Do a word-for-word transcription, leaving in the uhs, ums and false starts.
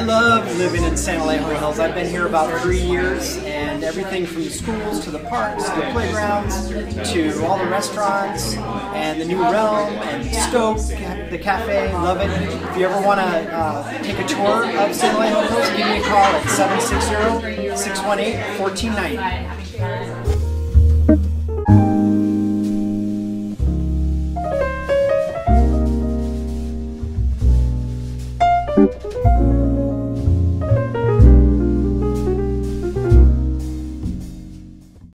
I love living in San Elijo Hills. I've been here about three years, and everything from the schools to the parks to the playgrounds to all the restaurants and the new Realm and Stoke, the cafe, love it. If you ever want to uh, take a tour of San Elijo Hills, give me a call at seven six zero, six one eight, one four nine zero.